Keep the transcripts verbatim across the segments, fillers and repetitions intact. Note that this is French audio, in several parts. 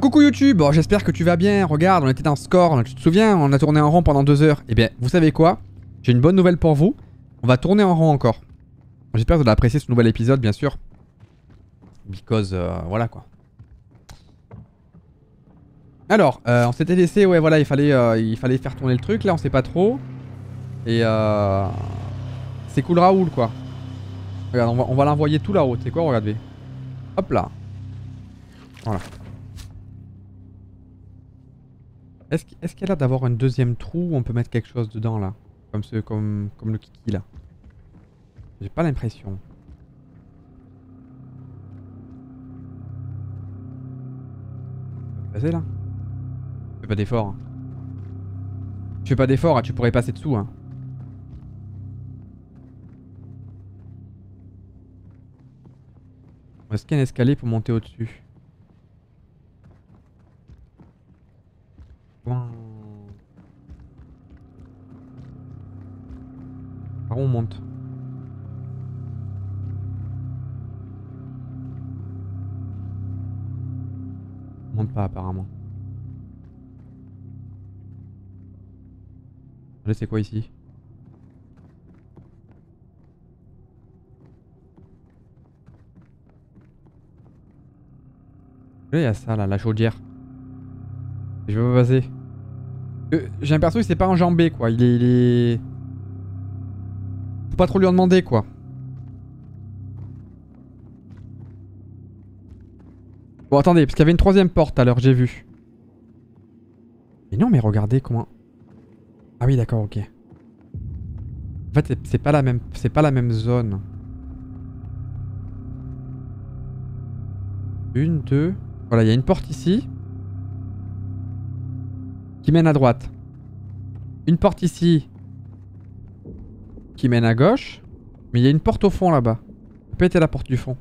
coucou YouTube, bon, j'espère que tu vas bien. Regarde, on était dans Score, tu te souviens, on a tourné en rond pendant deux heures. Eh bien, vous savez quoi? J'ai une bonne nouvelle pour vous. On va tourner en rond encore. J'espère que vous allez apprécier ce nouvel épisode, bien sûr. Because, euh, voilà quoi. Alors, euh, on s'était laissé, ouais, voilà, il fallait, euh, il fallait faire tourner le truc. Là, on sait pas trop. Et euh, c'est cool Raoul, quoi. Regarde, on va, on va l'envoyer tout là-haut. C'est quoi, regardez. Hop là. Voilà. Est-ce qu'il est qu'il y a l'air d'avoir un deuxième trou où on peut mettre quelque chose dedans là? Comme, ce, comme, comme le kiki là. J'ai pas l'impression. Passer là? Fais pas d'effort. Hein. Tu fais pas d'effort, hein, tu pourrais passer dessous. Hein. Est-ce qu'il y a un escalier pour monter au-dessus? Par où on monte? On monte pas apparemment. Allez, c'est quoi ici? Là, il y a ça là, la chaudière. Je veux pas passer. Euh, J'ai l'impression qu'il s'est pas enjambé quoi. Il est, il est. Faut pas trop lui en demander quoi. Bon, attendez, parce qu'il y avait une troisième porte à l'heure, j'ai vu. Mais non, mais regardez comment. Ah oui, d'accord, ok. En fait, c'est pas la même, c'est pas la même zone. Une, deux. Voilà, il y a une porte ici qui mène à droite. Une porte ici qui mène à gauche. Mais il y a une porte au fond là-bas. Ça peut être la porte du fond.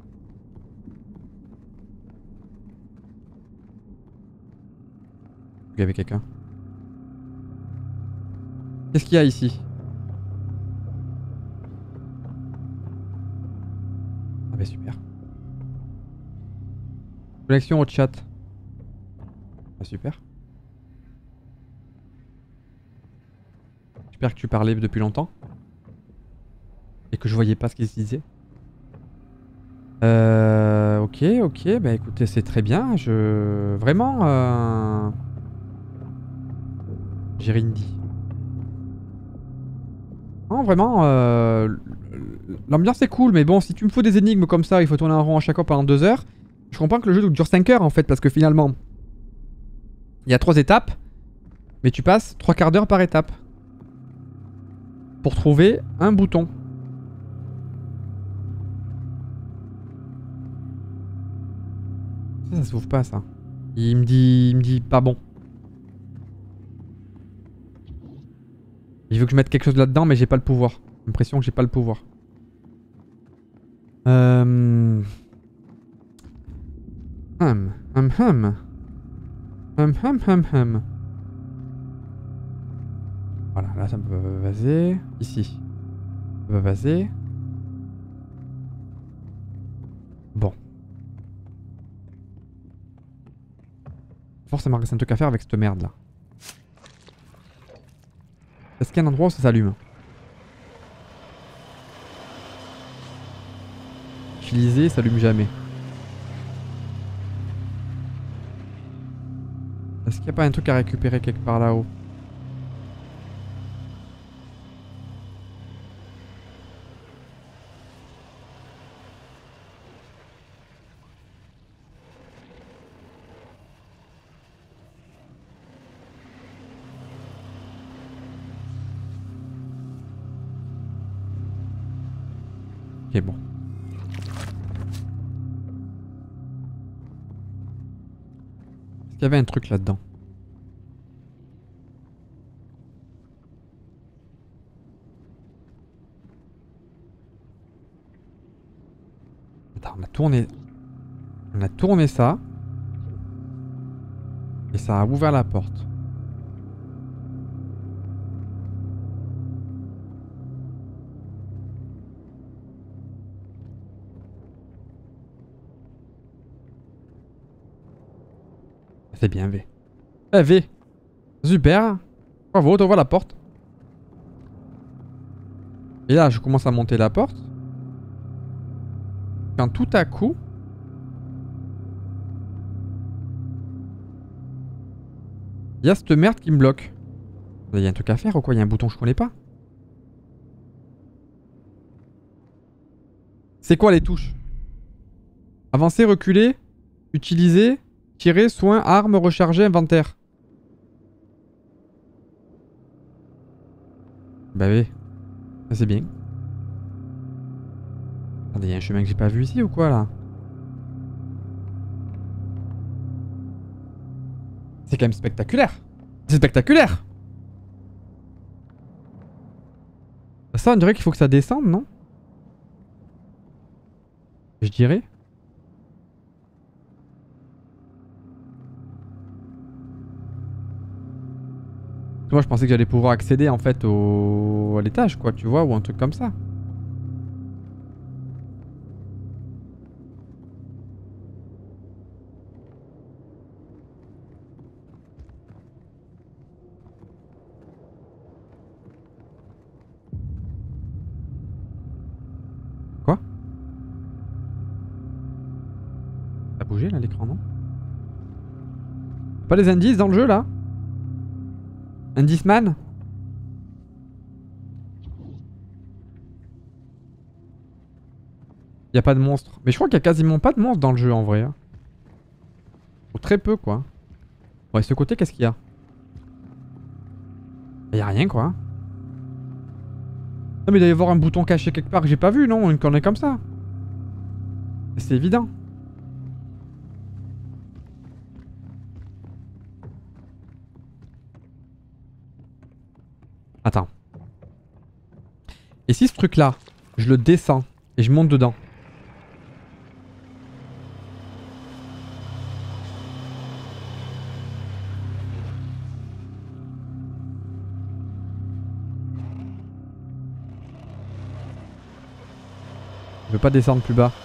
Il y avait quelqu'un. Qu'est-ce qu'il y a ici? Ah bah super. Connexion au chat. Ah super. J'espère que tu parlais depuis longtemps. Et que je voyais pas ce qu'il se disait. Euh... Ok, ok. Bah écoutez, c'est très bien. Je... Vraiment... Euh... J'ai rien dit. Non, vraiment... Euh... L'ambiance est cool, mais bon, si tu me fous des énigmes comme ça, il faut tourner en rond à chaque fois pendant deux heures. Je comprends que le jeu dure cinq heures en fait, parce que finalement... Il y a trois étapes. Mais tu passes trois quarts d'heure par étape. Pour trouver un bouton. Ça, ça s'ouvre pas ça. Il me dit, il me dit pas bon. Il veut que je mette quelque chose là-dedans, mais j'ai pas le pouvoir. J'ai l'impression que j'ai pas le pouvoir. Euh... Hum, hum, hum. Hum, hum, hum, hum. Voilà, là ça peut vaser. Ici. Ça peut vaser. Bon. Forcément, c'est un truc à faire avec cette merde là. Est-ce qu'il y a un endroit où ça s'allume? Utiliser, ça s'allume jamais. Est-ce qu'il n'y a pas un truc à récupérer quelque part là-haut? Ok, bon. Est-ce qu'il y avait un truc là-dedans? Attends, on a tourné... On a tourné ça. Et ça a ouvert la porte. C'est bien V. Eh V. Super. Bravo, t'ouvres la porte. Et là, je commence à monter la porte. Quand tout à coup... Il y a cette merde qui me bloque. Il y a un truc à faire ou quoi? Il y a un bouton que je connais pas. C'est quoi les touches? Avancer, reculer, utiliser, tirer, soin, arme, recharger, inventaire. Bah oui. Ça c'est bien. Attendez, il y a un chemin que j'ai pas vu ici ou quoi là? C'est quand même spectaculaire. C'est spectaculaire. Ça, on dirait qu'il faut que ça descende, non? Je dirais. Moi, je pensais que j'allais pouvoir accéder en fait au... à l'étage, quoi, tu vois, ou un truc comme ça. Quoi? Ça a bougé là l'écran, non? Pas des indices dans le jeu là? Indice man? Y a pas de monstre. Mais je crois qu'il y a quasiment pas de monstre dans le jeu en vrai. Hein. Ou très peu quoi. Bon et ce côté qu'est-ce qu'il y a? Y a rien quoi. Non mais il doit y avoir un bouton caché quelque part que j'ai pas vu non? Une connerie comme ça. C'est évident. Attends. Et si ce truc là, je le descends et je monte dedans? Je veux pas descendre plus bas.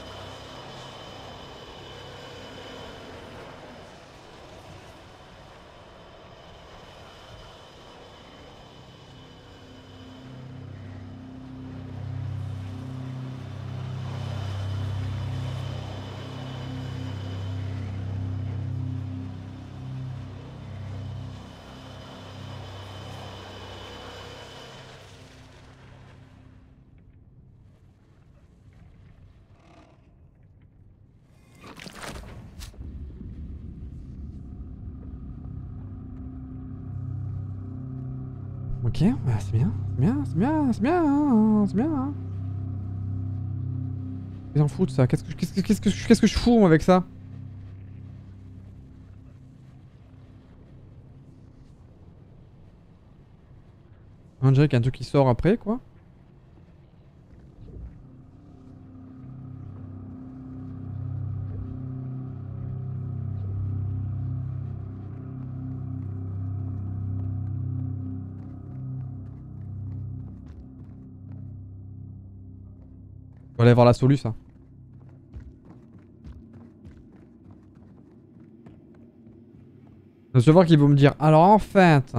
Ok, bah c'est bien, c'est bien, c'est bien, c'est bien, hein, c'est bien. Hein. Ils en foutent ça. Qu'est-ce que, qu'est-ce que, qu'est-ce que, qu'est-ce que je fous moi, avec ça? On dirait qu'il y a un truc qui sort après quoi. On va aller voir la solu ça. Je vais voir qu'ils vont me dire. Alors en fait.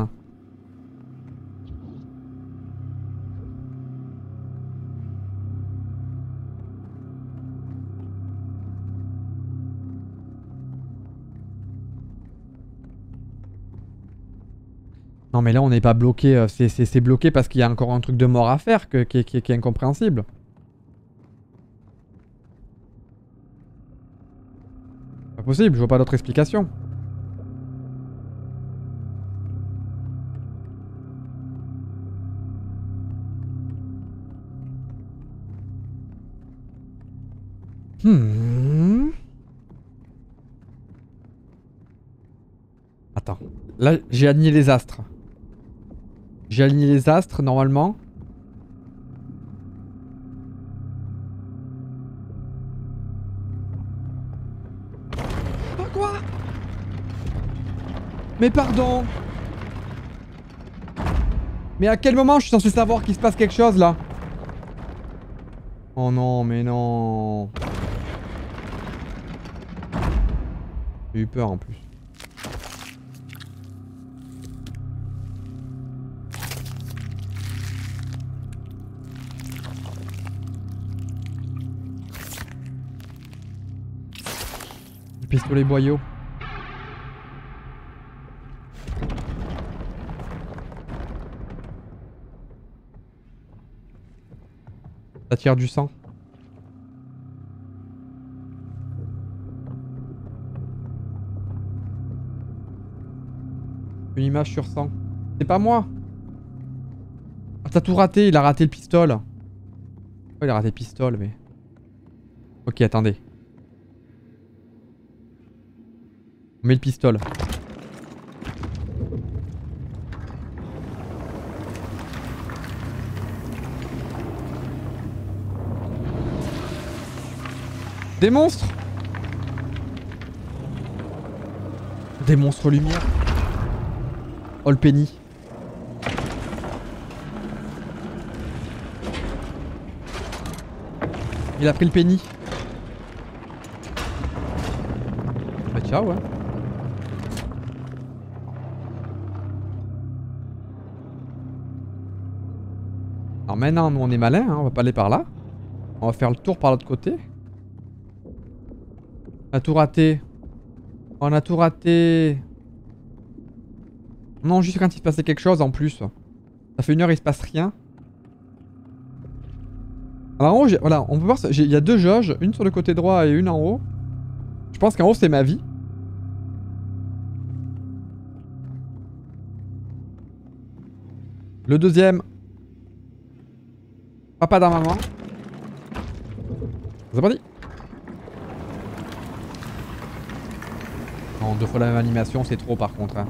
Non mais là on n'est pas bloqué. C'est bloqué parce qu'il y a encore un truc de mort à faire que, qui, qui, qui est incompréhensible. Pas possible, je vois pas d'autre explication. Hmm. Attends. Là, j'ai aligné les astres. J'ai aligné les astres, normalement. Ah, quoi? Mais pardon. Mais à quel moment je suis censé savoir qu'il se passe quelque chose, là? Oh non, mais non. J'ai eu peur, en plus. Tous les boyaux. Ça tire du sang. Une image sur cent. C'est pas moi. Ah, t'as tout raté, il a raté le pistolet. Oh, il a raté le pistolet, mais... Ok, attendez. On met le pistolet. Des monstres! Des monstres lumière. Oh le penny. Il a pris le penny. Bah ciao hein. Alors maintenant nous on est malin hein, on va pas aller par là. On va faire le tour par l'autre côté. On a tout raté. On a tout raté. Non, juste quand il se passait quelque chose en plus. Ça fait une heure il se passe rien. Alors en haut, voilà, on peut voir, il y a deux jauges, une sur le côté droit et une en haut. Je pense qu'en haut c'est ma vie. Le deuxième. Papa dans maman. C'est parti. Non, deux fois la même animation, c'est trop par contre. Hein.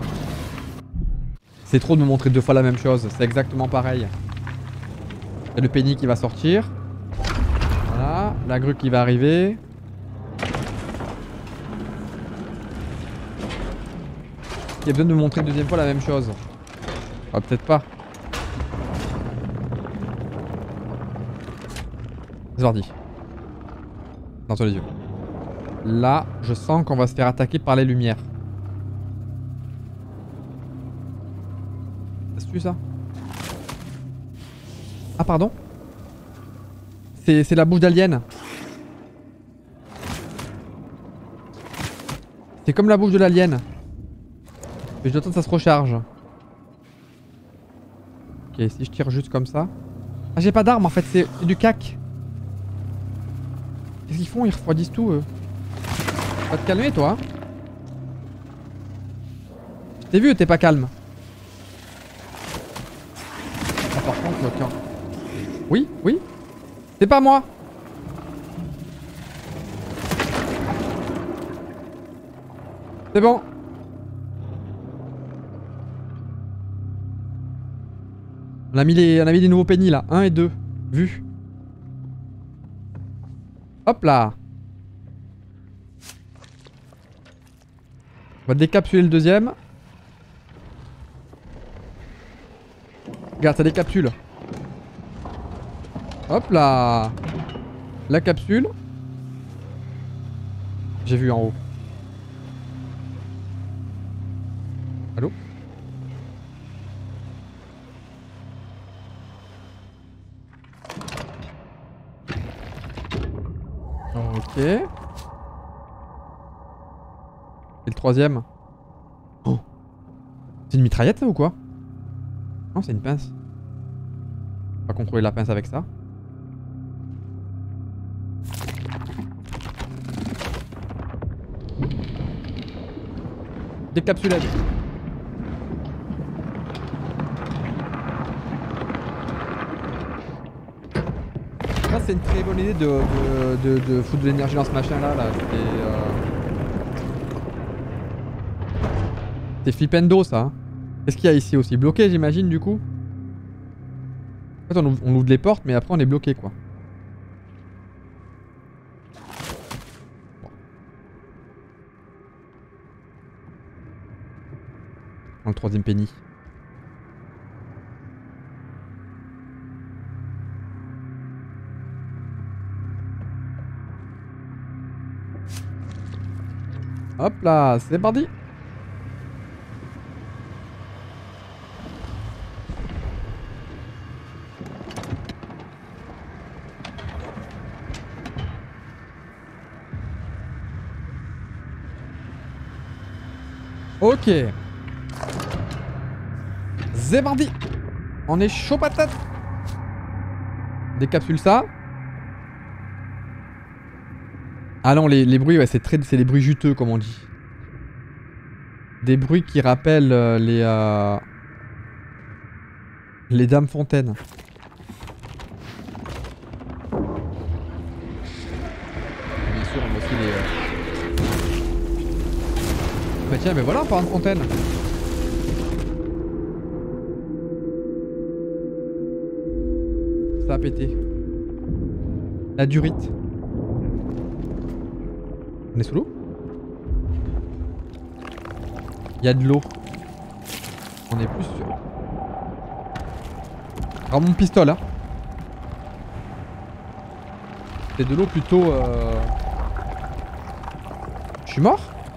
C'est trop de me montrer deux fois la même chose, c'est exactement pareil. Il y a le penny qui va sortir. Voilà, la grue qui va arriver. Il y a besoin de me montrer une deuxième fois la même chose. Ah, peut-être pas. C'est parti. Dans tous les yeux. Là, je sens qu'on va se faire attaquer par les lumières. C'est ça? Ah pardon? C'est la bouche d'alien. C'est comme la bouche de l'alien. Mais je dois attendre que ça se recharge. Ok, si je tire juste comme ça. Ah j'ai pas d'arme en fait, c'est du cac. Qu'est-ce qu'ils font? Ils refroidissent tout eux. Va te calmer toi. Je t'ai vu, t'es pas calme. Ah par contre, tiens. Oui, oui. C'est pas moi. C'est bon. On a mis les, on a mis des nouveaux pennies là, un et deux. Vu. Hop là. On va décapsuler le deuxième. Regarde, ça décapsule. Hop là. La capsule. J'ai vu en haut. Allô? Ok. Et le troisième? Oh. C'est une mitraillette ça ou quoi? Non, c'est une pince. On va contrôler la pince avec ça. Décapsulade. Ça c'est une très bonne idée de, de, de, de foutre de l'énergie dans ce machin là. là. C'est euh... C'est flippendo ça. Hein. Qu'est-ce qu'il y a ici aussi? Bloqué j'imagine du coup. En fait on ouvre, on ouvre les portes mais après on est bloqué quoi. Dans le troisième penny. Hop là, c'est parti. Ok. C'est parti. On est chaud patate. Décapsule ça. Ah non, les, les bruits, ouais, c'est très, c'est les bruits juteux, comme on dit. Des bruits qui rappellent euh, les... Euh, les Dames Fontaines. Bien sûr, on a aussi les... Euh... Bah tiens, mais voilà, on parle de fontaine. Ça a pété. La durite. On est sous l'eau? Il y a de l'eau. On est plus sûr. Alors mon pistolet. Hein. C'est de l'eau plutôt... Euh... Je suis mort?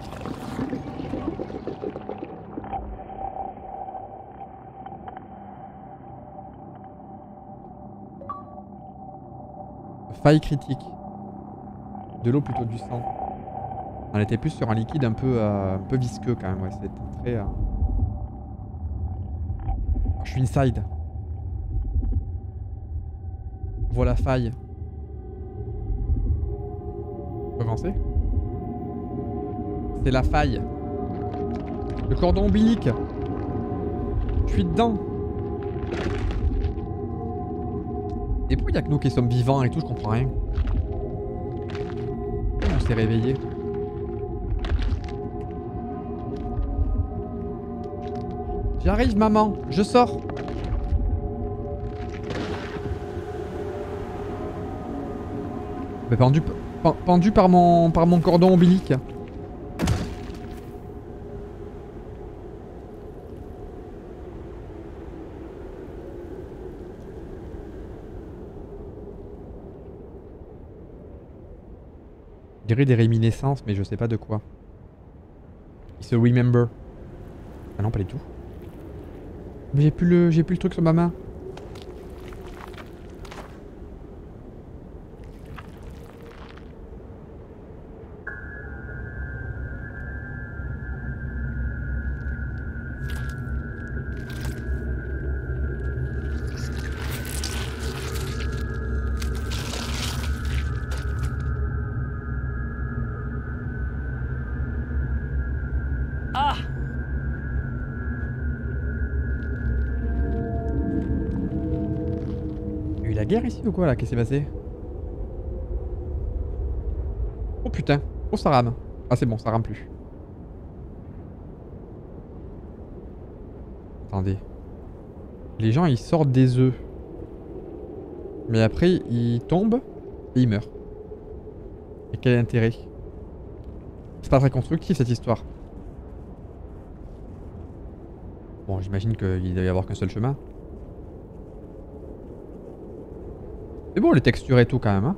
Faille critique. De l'eau plutôt du sang. On était plus sur un liquide un peu, euh, un peu visqueux quand même. Ouais, c'était très... Euh... Je suis inside. Voilà faille. Recommencer. C'est la faille. Le cordon ombilique. Je suis dedans. Et pourquoi il n'y a que nous qui sommes vivants et tout, je comprends rien. On s'est réveillé. J'arrive maman, je sors. Mais pendu, pendu par mon, par mon cordon ombilique. Je dirais des réminiscences, mais je sais pas de quoi. Il se remember. Ah non, pas du tout. Mais j'ai plus le, j'ai plus le truc sur ma main. Guerre ici ou quoi là? Qu'est-ce qui s'est passé? Oh putain. Oh ça rame. Ah c'est bon, ça rame plus. Attendez. Les gens ils sortent des œufs. Mais après ils tombent et ils meurent. Et quel est l'intérêt? C'est pas très constructif cette histoire. Bon j'imagine qu'il doit y avoir qu'un seul chemin. C'est beau les textures et tout quand même hein.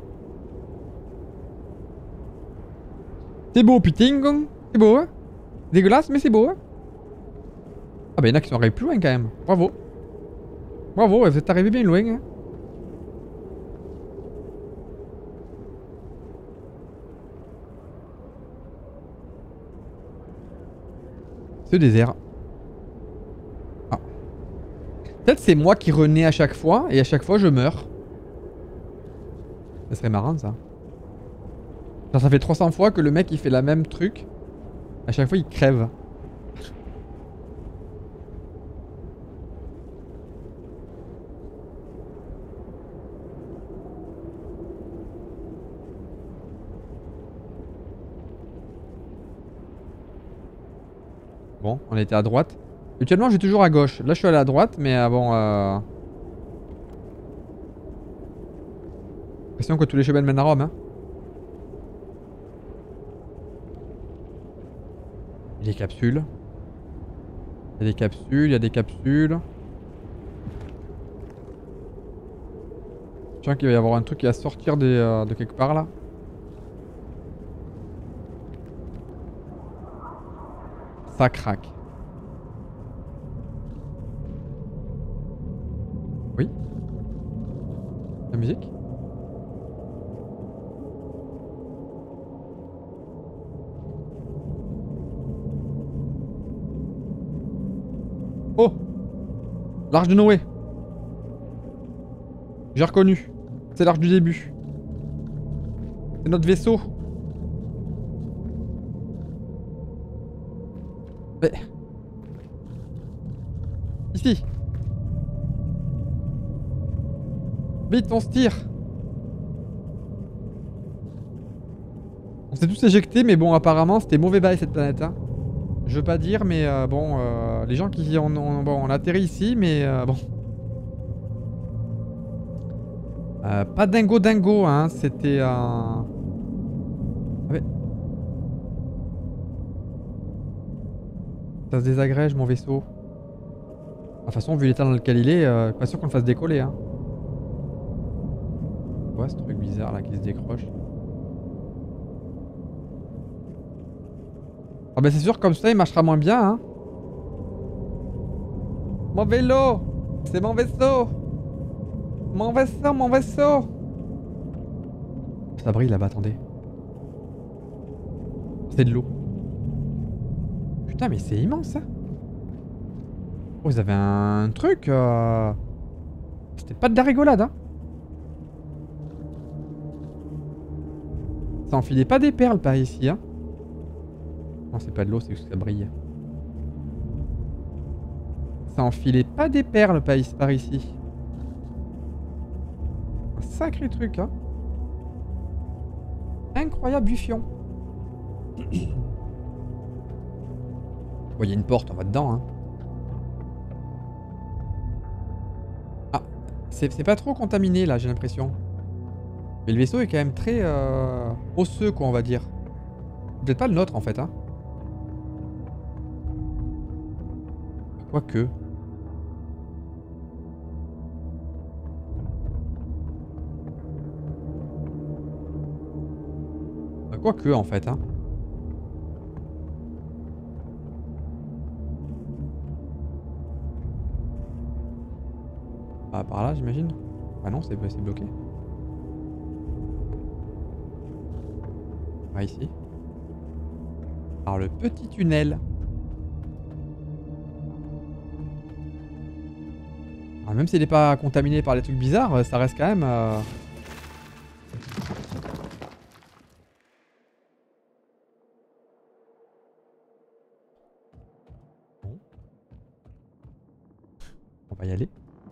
C'est beau putain. C'est beau hein. Dégueulasse mais c'est beau hein. Ah bah y'en a qui sont arrivés plus loin quand même. Bravo. Bravo, vous êtes arrivés bien loin hein. Ce désert. Ah. Peut-être c'est moi qui renais à chaque fois et à chaque fois je meurs. Ça serait marrant ça. Genre, ça fait trois cents fois que le mec il fait la même truc. À chaque fois il crève. Bon, on était à droite. Actuellement j'ai toujours à gauche. Là je suis allé à droite mais euh, bon... Euh... Question que tous les chemins mènent à Rome hein. Il y a des capsules. Il y a des capsules, il y a des capsules. Je sens qu'il va y avoir un truc qui va sortir des, euh, de quelque part là. Ça craque. Oui. La musique. Oh! L'arche de Noé. J'ai reconnu. C'est l'arche du début. C'est notre vaisseau. Mais... Ici. Vite, on se tire. On s'est tous éjectés, mais bon, apparemment, c'était mauvais bail cette planète. Hein. Je veux pas dire, mais euh, bon, euh, les gens qui ont, ont, bon, on atterrit ici, mais euh, bon. Euh, pas dingo dingo, hein, c'était un... Euh... Ouais. Ça se désagrège, mon vaisseau. De toute façon, vu l'état dans lequel il est, euh, pas sûr qu'on le fasse décoller, hein. C'est quoi ce truc bizarre là qui se décroche? Ah bah c'est sûr, comme ça il marchera moins bien, hein. Mon vélo! C'est mon vaisseau! Mon vaisseau, mon vaisseau! Ça brille là-bas, attendez. C'est de l'eau. Putain, mais c'est immense, ça! Oh, ils avaient un truc... Euh... C'était pas de la rigolade, hein. Ça enfilait pas des perles par ici, hein. Non, c'est pas de l'eau, c'est juste que ça brille. Ça enfilait pas des perles par ici. Un sacré truc, hein. Incroyable bufion. Bon, il y a une porte, on va dedans, hein. Ah, c'est pas trop contaminé, là, j'ai l'impression. Mais le vaisseau est quand même très euh, osseux, quoi, on va dire. Peut-être pas le nôtre, en fait, hein. Quoique. Quoique, en fait, hein. Ah, par là, j'imagine. Ah non, c'est bloqué. Ah, ici. Alors, le petit tunnel. Alors, même s'il n'est pas contaminé par des trucs bizarres, ça reste quand même... Euh... Bon. On va y aller.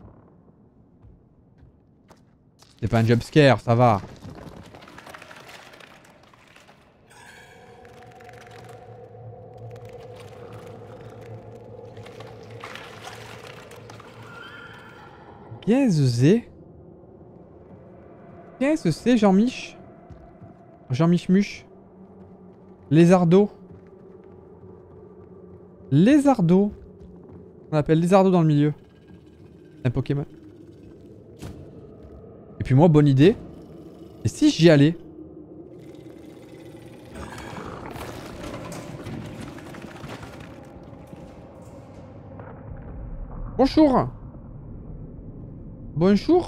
C'est pas un jumpscare, ça va. Qu'est-ce que c'est? Qu'est-ce que c'est, Jean-Mich? Jean-Mich-Muche. Lézardo. Lézardo. On appelle Lézardo dans le milieu. Un Pokémon. Et puis moi, bonne idée. Et si j'y allais? Bonjour. Bonjour.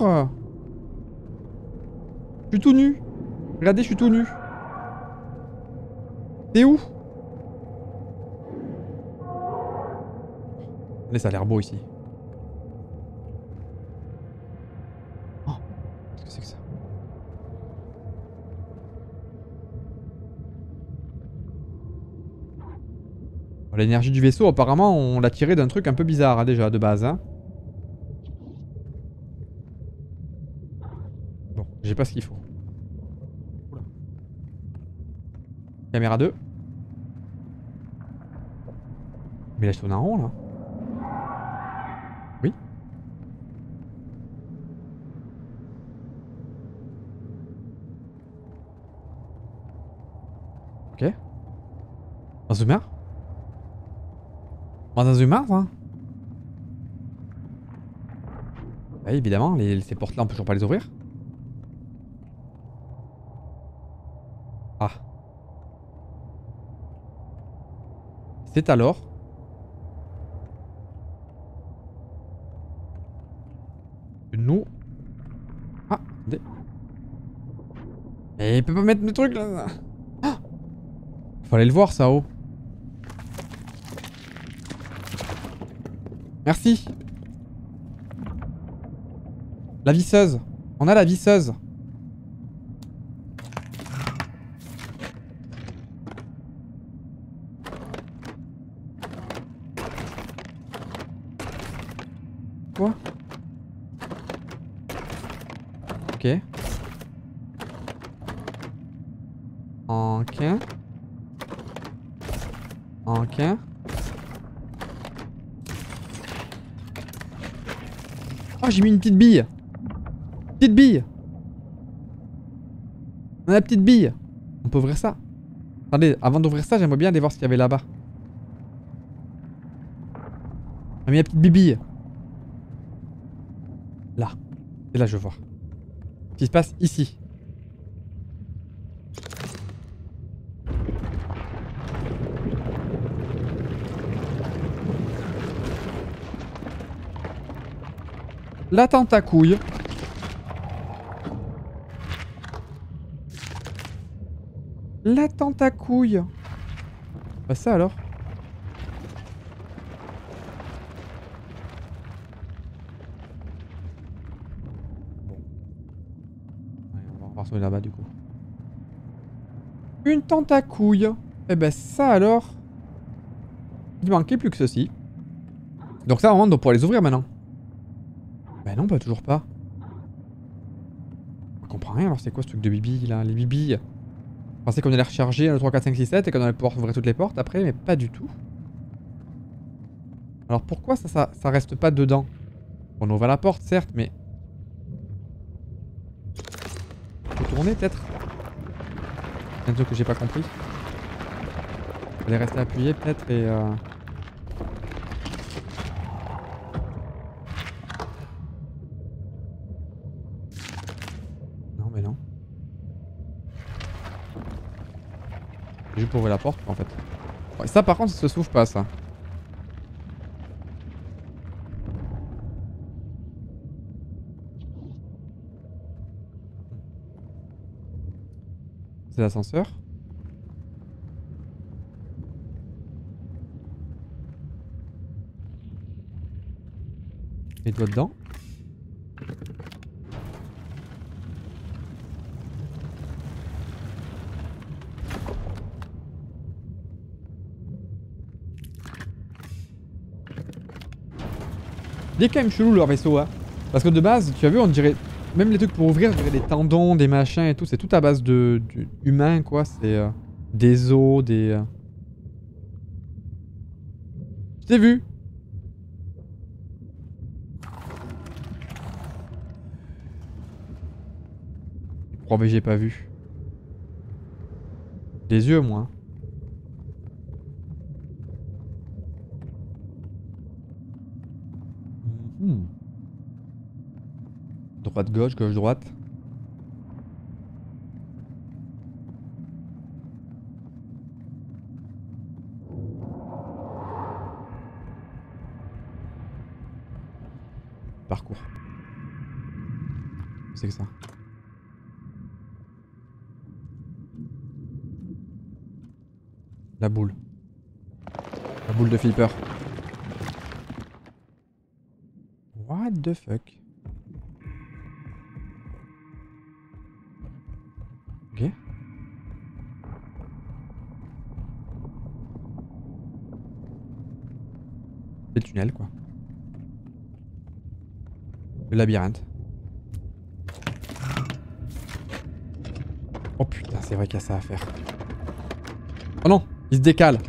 Je suis tout nu. Regardez, je suis tout nu. T'es où? Allez, ça a l'air beau ici. Oh, qu'est-ce que c'est que ça? L'énergie du vaisseau, apparemment, on l'a tiré d'un truc un peu bizarre, hein, déjà, de base. Hein. Bon, j'ai pas ce qu'il faut. Oula. Caméra deux. Mais là, je tourne en rond, là. Oui. Ok. Un zoomer. Dans un zoomer, hein. Oui, évidemment, les, ces portes-là, on peut toujours pas les ouvrir. Ah. C'est alors... Nous... Ah, des... Mais il peut pas mettre le truc là. Ah, fallait le voir ça haut. Merci. La visseuse. On a la visseuse. Quoi? Ok. Ok. Ok. Oh, j'ai mis une petite bille. Petite bille. On a la petite bille. On peut ouvrir ça. Attendez, avant d'ouvrir ça, j'aimerais bien aller voir ce qu'il y avait là-bas. On a mis la petite bibille. Là. Et là, je veux voir. Ce qui se passe ici. La tentacouille. La tentacouille. Bah ça alors. Bon. Ouais, on va repartir là-bas du coup. Une tentacouille. Et ben ça alors. Il manquait plus que ceci. Donc ça on doit pouvoir les ouvrir maintenant. Bah non, bah toujours pas. Je comprends rien, alors c'est quoi ce truc de bibi là? Les bibilles. Je pensais qu'on allait recharger le trois, quatre, cinq, six, sept et qu'on allait pouvoir ouvrir toutes les portes après, mais pas du tout. Alors pourquoi ça, ça, ça reste pas dedans? On ouvre la porte certes, mais... On peut tourner peut-être? C'est un truc que j'ai pas compris. Il fallait rester appuyé peut-être et... Euh... Juste pour ouvrir la porte en fait. Ouais, ça par contre ça se s'ouvre pas ça. C'est l'ascenseur. Les doigts dedans. Il est quand même chelou leur vaisseau, hein. Parce que de base, tu as vu, on dirait... Même les trucs pour ouvrir, on dirait des tendons, des machins et tout. C'est tout à base de... de humain, quoi. C'est... Euh, des os, des... Euh... Je t'ai vu. Pourquoi j'ai pas vu? Les yeux, moi. Hmm. Droite, gauche, gauche, droite. Parcours. C'est que ça. La boule. La boule de flipper. What the fuck? Ok. C'est le tunnel quoi. Le labyrinthe. Oh putain, c'est vrai qu'il y a ça à faire. Oh non, il se décale.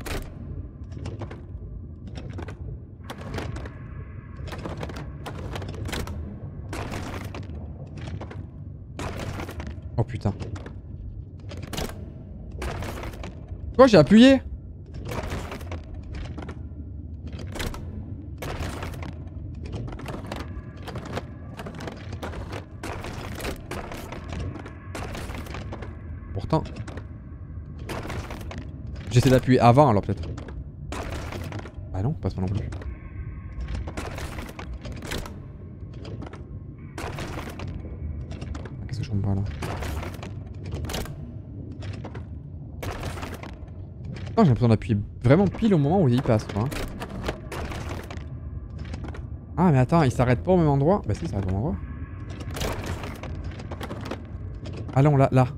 Oh putain. Quoi, j'ai appuyé? Pourtant. J'essaie d'appuyer avant alors peut-être. Bah non, pas ça non plus. Qu'est-ce que je comprends là? Oh, j'ai l'impression d'appuyer vraiment pile au moment où il passe quoi. Hein. Ah mais attends, il s'arrête pas au même endroit? Bah si, il s'arrête au même endroit. Allons là, là.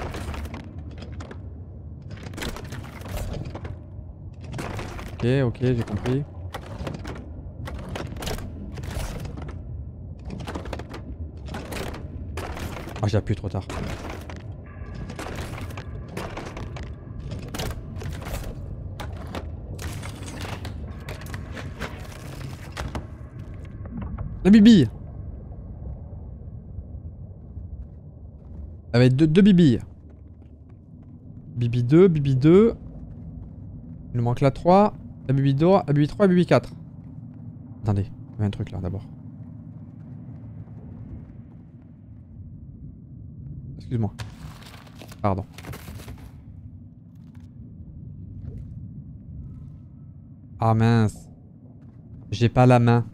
Ok, ok, j'ai compris. Ah, j'ai appuyé trop tard. La bibille. Avec deux, deux bibilles. Bibi deux, Bibi deux. Il nous manque la trois. La Bibi deux, la Bibi trois, la Bibi quatre. Attendez, il y a un truc là d'abord. Excuse-moi. Pardon. Ah mince. J'ai pas la main.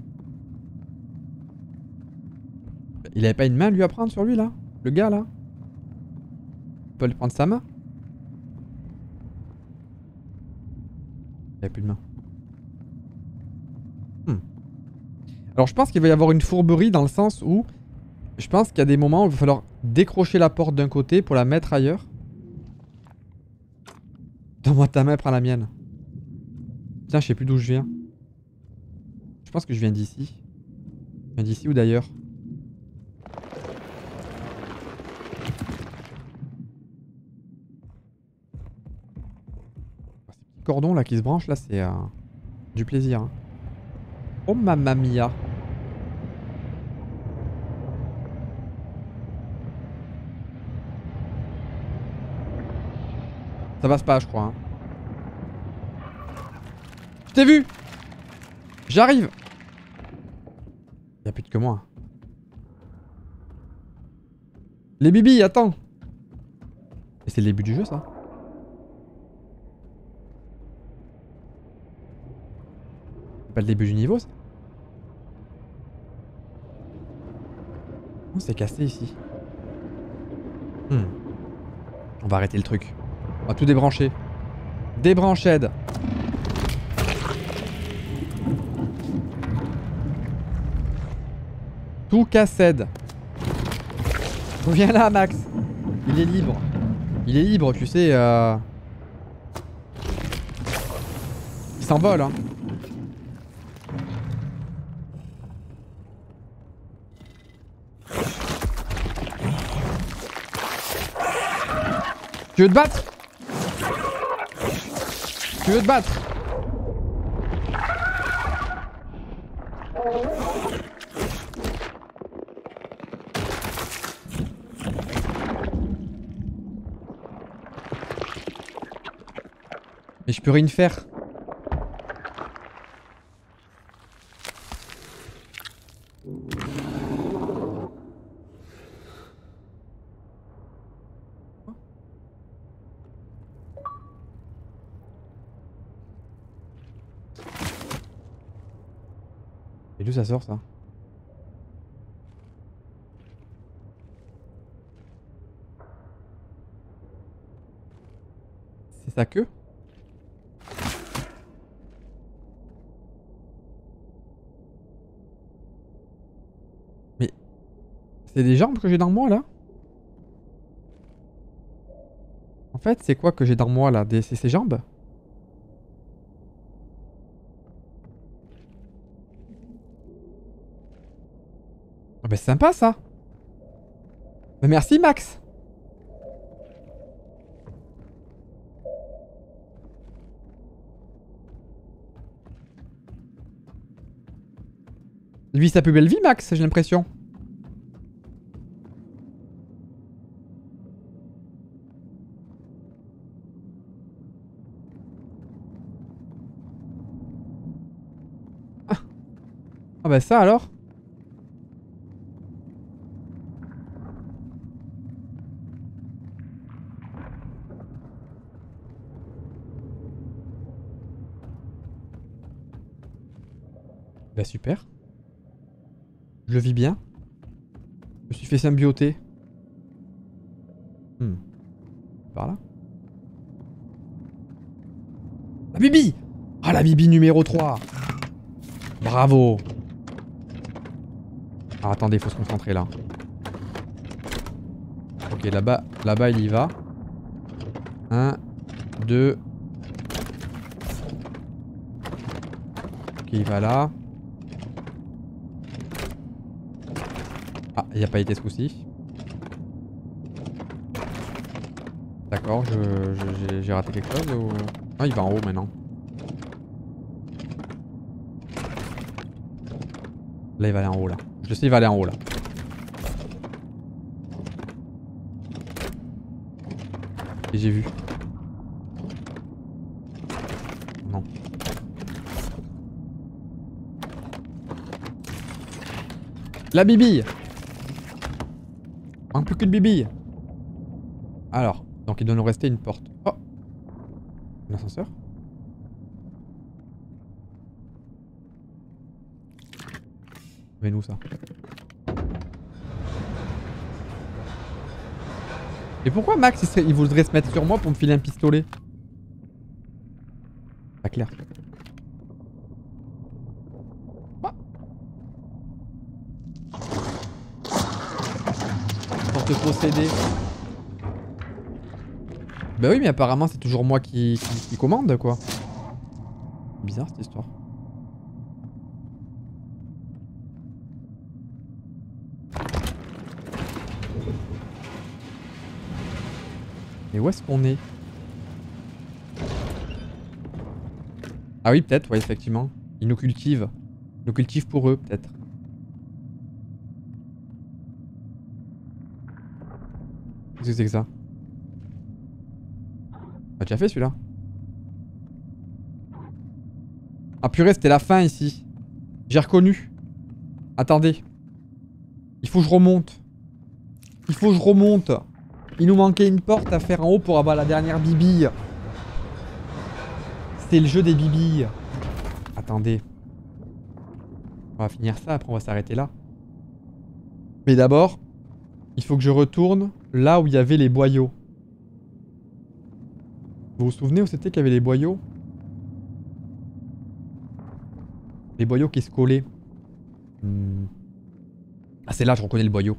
Il avait pas une main lui à prendre sur lui là? Le gars là? On peut lui prendre sa main? Il avait plus de main. Hmm. Alors je pense qu'il va y avoir une fourberie dans le sens où je pense qu'il y a des moments où il va falloir décrocher la porte d'un côté pour la mettre ailleurs. Donne-moi ta main, prends la mienne. Tiens, je sais plus d'où je viens. Je pense que je viens d'ici. Je viens d'ici ou d'ailleurs. Ces petits cordons là qui se branchent là, c'est euh, du plaisir. Hein. Oh mamma mia. Ça passe pas, je crois. Hein. Je t'ai vu! J'arrive! Y'a plus que moi. Les bibis, attends! Et c'est le début du jeu, ça? C'est pas le début du niveau, ça? Oh, c'est cassé ici. Hmm. On va arrêter le truc. On va tout débrancher. Débranched. Tout cassed. Reviens là, Max. Il est libre. Il est libre, tu sais. Euh... Il s'envole, hein. Tu veux te battre? Tu veux te battre? Mais je peux rien faire. Et d'où ça sort ça? C'est sa queue? Mais c'est des jambes que j'ai dans moi là? En fait c'est quoi que j'ai dans moi là? C'est ses jambes? Ah bah c'est sympa ça. Bah merci Max. Il vit sa plus belle vie Max, j'ai l'impression. Ah, ah bah ça alors. Bah super. Je le vis bien. Je me suis fait symbioter. Hmm. Par là. La Bibi! Ah la Bibi numéro trois. Bravo. Alors attendez, faut se concentrer là. Ok, là-bas, là-bas il y va. un, deux. Ok, il va là. Ah, il n'y a pas été ce coup-ci. D'accord, je, j'ai raté quelque chose ou... Ah, il va en haut maintenant. Là, il va aller en haut là. Je sais, il va aller en haut là. Et j'ai vu. Non. La bibille. Un plus qu'une bibille. Alors, donc il doit nous rester une porte. Oh, un ascenseur. Mais nous ça. Et pourquoi Max il, serait, il voudrait se mettre sur moi pour me filer un pistolet? Pas clair. Ah. Pour te posséder. Bah oui mais apparemment c'est toujours moi qui, qui, qui commande quoi. Bizarre cette histoire. Mais où est-ce qu'on est? Ah oui peut-être, ouais effectivement. Ils nous cultivent. Ils nous cultivent pour eux peut-être. Qu'est-ce que c'est que ça? Ah tu as fait celui-là? Ah purée c'était la fin ici. J'ai reconnu. Attendez. Il faut que je remonte. Il faut que je remonte. Il nous manquait une porte à faire en haut pour avoir la dernière bibille. C'est le jeu des bibilles. Attendez. On va finir ça, après on va s'arrêter là. Mais d'abord, il faut que je retourne là où il y avait les boyaux. Vous vous souvenez où c'était qu'il y avait les boyaux? Les boyaux qui se collaient. Hmm. Ah c'est là, je reconnais le boyau.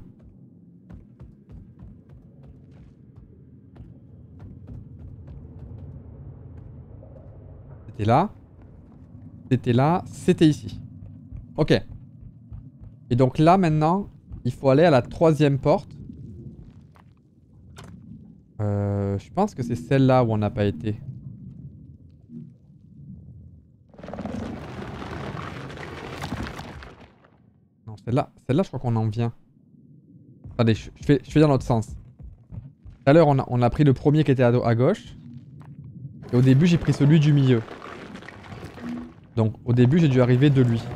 C'était là. C'était là. C'était ici. Ok. Et donc là maintenant, il faut aller à la troisième porte. Euh, je pense que c'est celle-là où on n'a pas été. Non, celle-là, celle-là, je crois qu'on en vient. Attendez, je, je, fais, je fais dans l'autre sens. Tout à l'heure, on a, on a pris le premier qui était à, à gauche. Et au début, j'ai pris celui du milieu. Donc, au début, j'ai dû arriver de lui.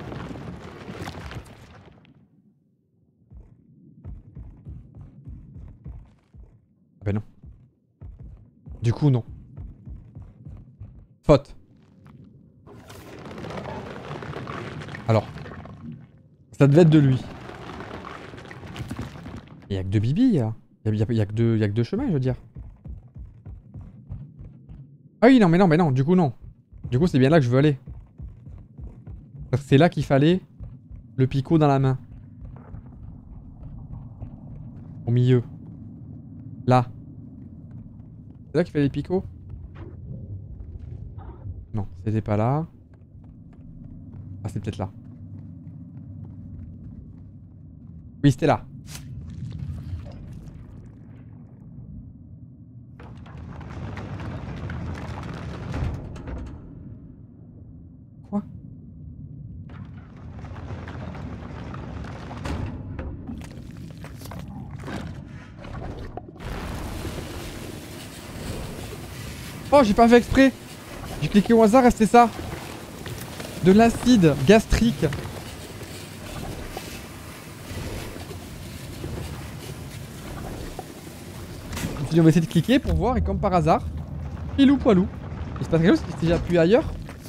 Ah ben non. Du coup, non. Faute. Alors. Ça devait être de lui. Il n'y a que deux bibilles. Il n'y a, y a, que deux, y a que deux chemins, je veux dire. Ah oui, non, mais non, mais non, du coup, non. Du coup, c'est bien là que je veux aller. C'est là qu'il fallait le picot dans la main. Au milieu. Là. C'est là qu'il fallait le picot? Non, c'était pas là. Ah, c'est peut-être là. Oui, c'était là. Quoi? Oh, j'ai pas fait exprès. J'ai cliqué au hasard et c'était ça. De l'acide gastrique. On va essayer de cliquer pour voir et comme par hasard, pilou poilou. Il se passe quelque chose qui s'est déjà appuyé ailleurs?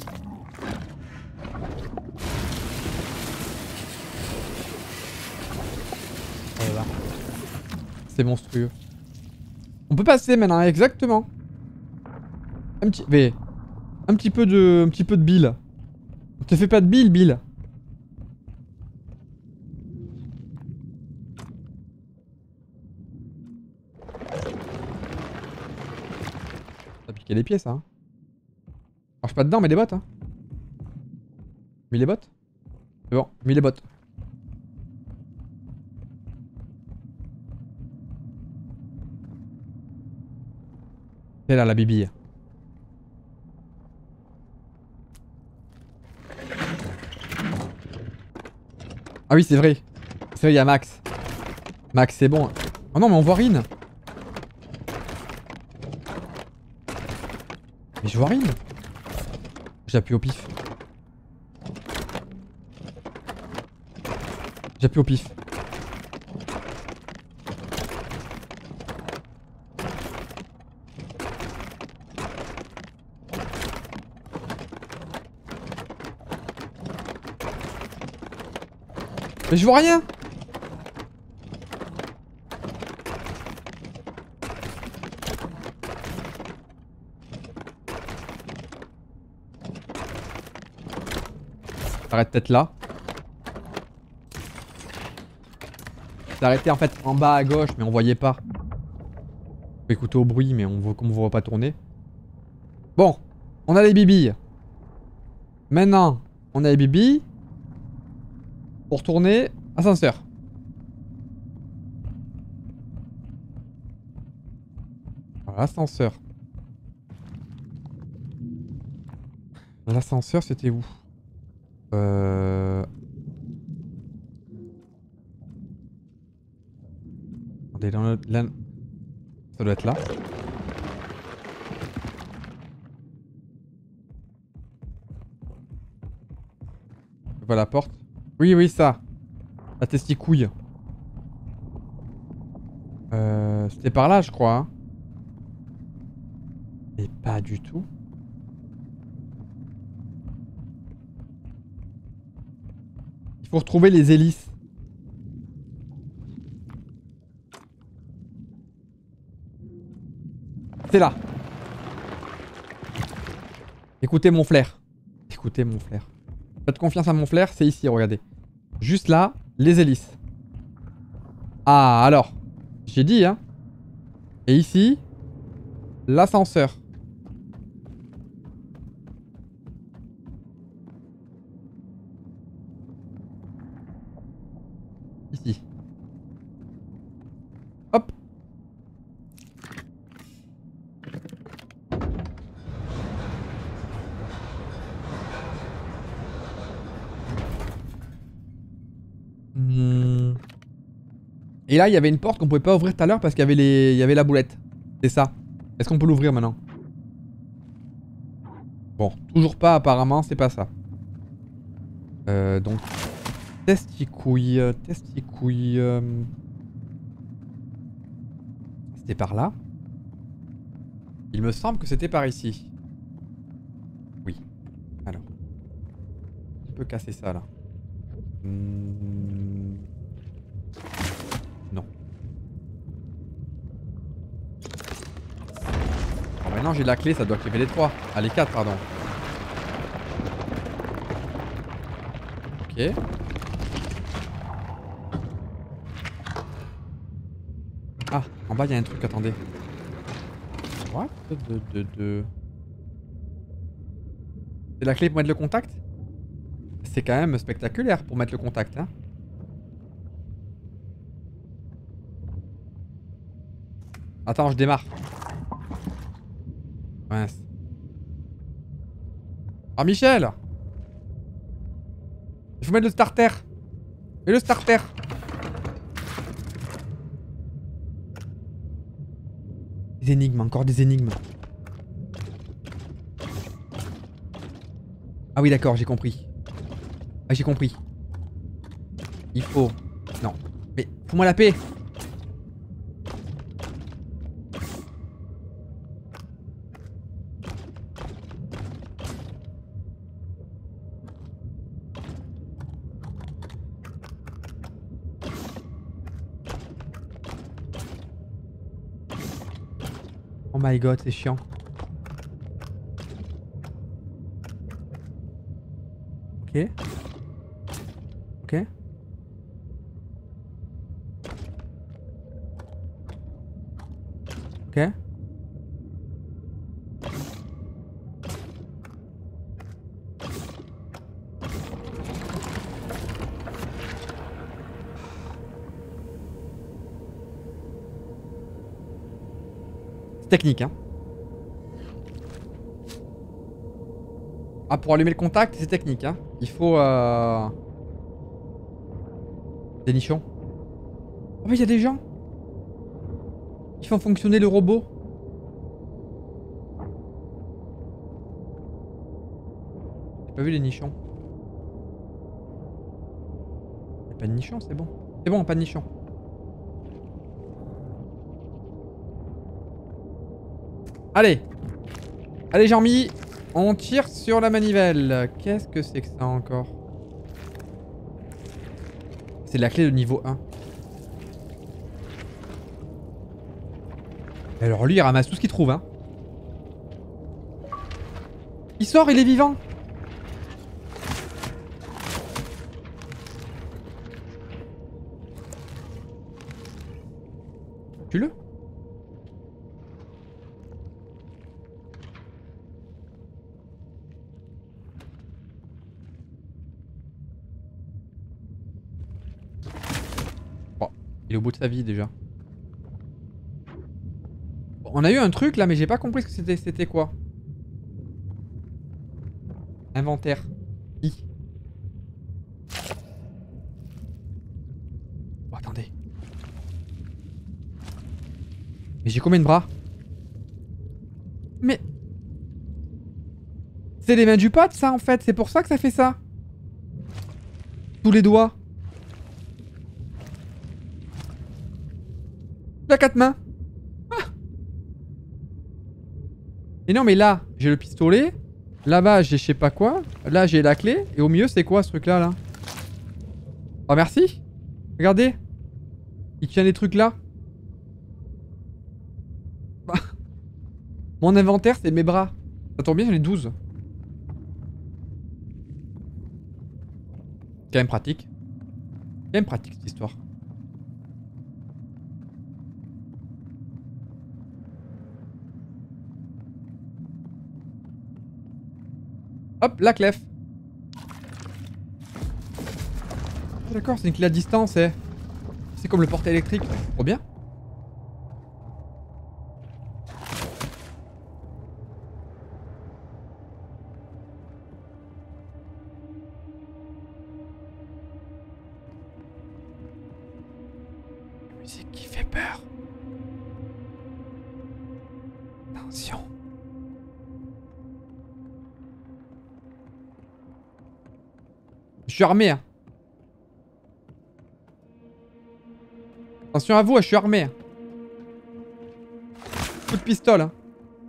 Voilà. C'est monstrueux. On peut passer maintenant, exactement. Un petit, mais, un petit peu de, un petit peu de bile. On te fait pas de bile, Bill. marquer les pieds ça. Hein. Marche pas dedans, mais des bottes. Hein. Mis les bottes. C'est bon, mis les bottes. C'est là la bibille. Ah oui, c'est vrai. C'est vrai, il y a Max. Max, c'est bon. Oh non, mais on voit Rin. Mais je vois Rin. J'appuie au pif. J'appuie au pif. Mais je vois rien. Arrête peut-être là. C'est arrêté en fait en bas à gauche mais on voyait pas. On peut écouter au bruit mais on voit comme on voit pas tourner. Bon, on a les bibilles. Maintenant, on a les bibilles. Pour tourner, ascenseur. Voilà, ascenseur. L'ascenseur, c'était où? Euh... Attendez, dans le... là... Ça doit être là. Je vois la porte. Oui, oui, ça. La testicouille. Euh... C'était par là, je crois. Hein. Et pas du tout. Il faut retrouver les hélices. C'est là. Écoutez mon flair. Écoutez mon flair. Faites confiance à mon flair, c'est ici, regardez. Juste là, les hélices. Ah, alors. J'ai dit, hein. Et ici, l'ascenseur. Ici. Hop. Hmm. Et là, il y avait une porte qu'on pouvait pas ouvrir tout à l'heure parce qu'il y avait les... il y avait la boulette. C'est ça. Est-ce qu'on peut l'ouvrir maintenant? Bon, toujours pas apparemment, c'est pas ça. Euh, donc... Testicouille, testicouille... Euh... C'était par là? Il me semble que c'était par ici. Oui. Alors. On peut casser ça là. Mmh... Non. Alors maintenant j'ai la clé, ça doit activer les trois. Ah, les quatre, pardon. Ok. Ah, en bas il y a un truc, attendez. What de, de, de... C'est la clé pour mettre le contact? C'est quand même spectaculaire pour mettre le contact, hein. Attends, je démarre. Mince. Ah, Michel! Il faut mettre le starter. Et le starter. Des énigmes, encore des énigmes. Ah oui, d'accord, j'ai compris. Ah, j'ai compris. Il faut... Non. Mais, fous-moi la paix. Oh my god, c'est chiant. Ok. Ok. Ok. Technique, hein. Ah, pour allumer le contact, c'est technique, hein. Il faut... Euh... Des nichons. Oh, mais il y a des gens qui font fonctionner le robot. J'ai pas vu les nichons. Y'a pas de nichons, c'est bon. C'est bon, pas de nichons. Allez. Allez, Jean-Mi. On tire sur la manivelle. Qu'est-ce que c'est que ça encore? C'est la clé de niveau un. Et alors lui, il ramasse tout ce qu'il trouve, hein. Il sort, il est vivant. Tue-le. Bon, il est au bout de sa vie déjà. On a eu un truc là, mais j'ai pas compris ce que c'était. C'était quoi? Inventaire. I. Oh, attendez. Mais j'ai combien de bras? Mais... C'est les mains du pote ça en fait, c'est pour ça que ça fait ça. Tous les doigts. Il a quatre mains. Et non mais là, j'ai le pistolet. Là-bas, j'ai je sais pas quoi. Là, j'ai la clé. Et au milieu, c'est quoi ce truc-là, là? Oh, merci. Regardez. Il tient des trucs là. Mon inventaire, c'est mes bras. Ça tombe bien, j'en ai douze. Quand même pratique. Quand même pratique, cette histoire. Hop, la clef. D'accord, c'est une clé à distance, eh. C'est comme le portail électrique. Trop bien. La musique qui fait peur. Attention. Je suis armé, hein. Attention à vous, je suis armé. Coup de pistolet, hein.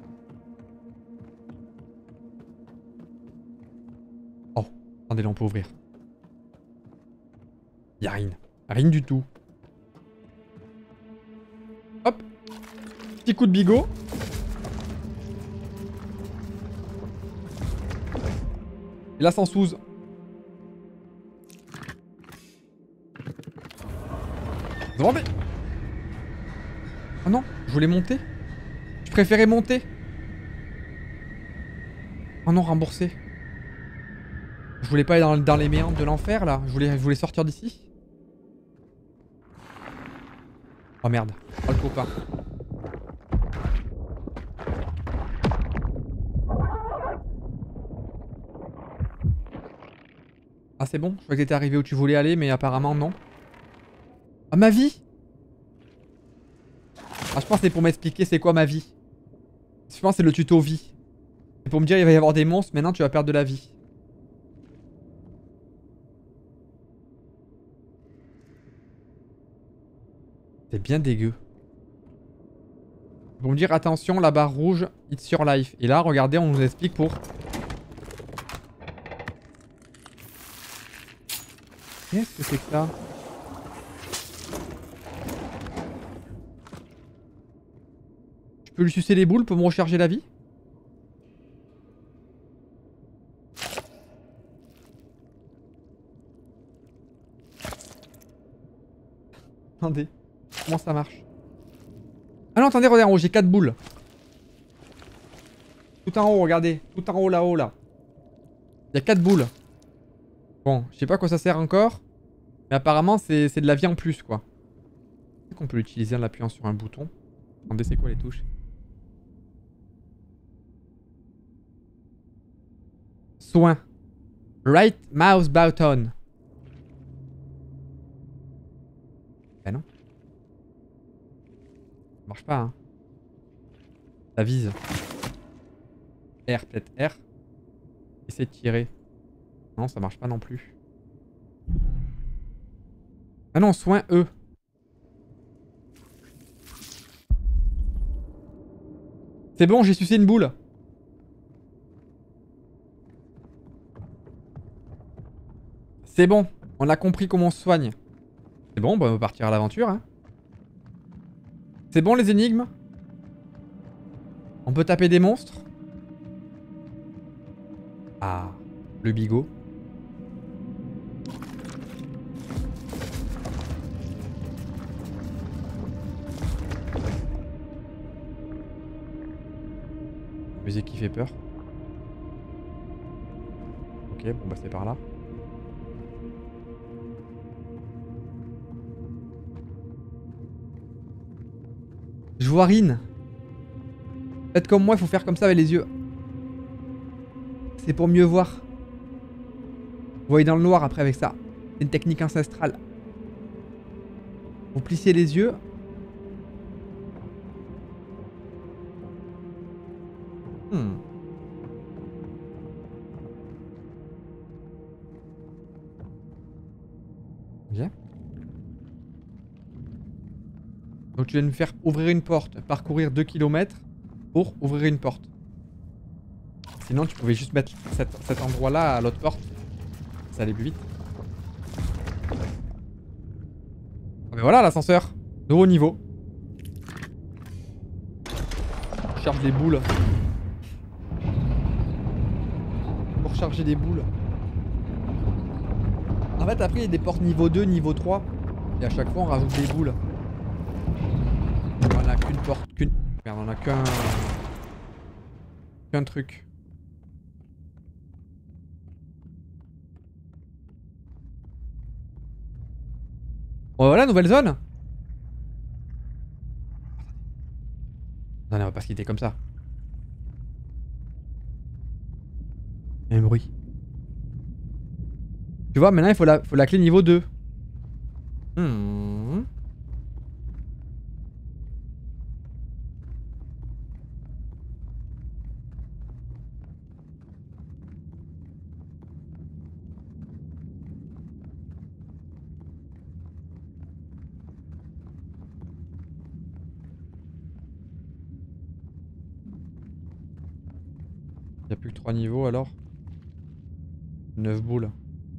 Oh, attendez, là on peut ouvrir. Y'a rien. Rien du tout. Hop. Petit coup de bigot. Et là, sans sous. Attendez. Oh non, je voulais monter. Je préférais monter. Oh non, rembourser. Je voulais pas aller dans, dans les méandres de l'enfer là. Je voulais, je voulais sortir d'ici. Oh merde. Oh le copain. Ah c'est bon, je crois que t'étais arrivé où tu voulais aller, mais apparemment non. Ah ma vie. Ah je pense que c'est pour m'expliquer c'est quoi ma vie. Je pense que c'est le tuto vie. C'est pour me dire il va y avoir des monstres, maintenant tu vas perdre de la vie. C'est bien dégueu. Ils vont me dire attention la barre rouge, it's your life. Et là regardez on nous explique pour... Qu'est-ce que c'est que ça? Je peux lui sucer les boules pour me recharger la vie? Attendez, comment ça marche? Ah non, attendez, regardez en haut, j'ai quatre boules. Tout en haut, regardez. Tout en haut, là-haut, là. Il y a quatre boules. Bon, je sais pas à quoi ça sert encore. Mais apparemment, c'est de la vie en plus, quoi. Est-ce qu'on peut l'utiliser en appuyant sur un bouton? Attendez, c'est quoi les touches? Soin. Right mouse button. Eh non. Ça marche pas, hein. Ça vise. R, peut-être R. Essaye de tirer. Non, ça marche pas non plus. Ah non, soin E. C'est bon, j'ai sucé une boule. C'est bon, on a compris comment on se soigne. C'est bon, bah on va partir à l'aventure, hein. C'est bon les énigmes? On peut taper des monstres? Ah, le bigot. Musique qui fait peur. Ok, bon bah c'est par là. Je vois Rin. Faites comme moi, il faut faire comme ça avec les yeux. C'est pour mieux voir. Vous voyez dans le noir après avec ça. C'est une technique ancestrale. Vous plissez les yeux. Hmm. Ok. Donc tu viens de me faire ouvrir une porte, parcourir deux kilomètres pour ouvrir une porte. Sinon tu pouvais juste mettre cet, cet endroit là à l'autre porte. Ça allait plus vite. Ah mais voilà l'ascenseur. De haut niveau. Je charge des boules. Pour charger des boules. En fait après il y a des portes niveau deux, niveau trois. Et à chaque fois on rajoute des boules. On a qu'une porte, qu'une... Merde, on a qu'un... Qu'un truc. Bon voilà, nouvelle zone. Non, non, on va pas se quitter comme ça. Il y a un bruit. Tu vois, maintenant il faut la, faut la clé niveau deux. Hmm. Il n'y a plus que trois niveaux alors. neuf boules.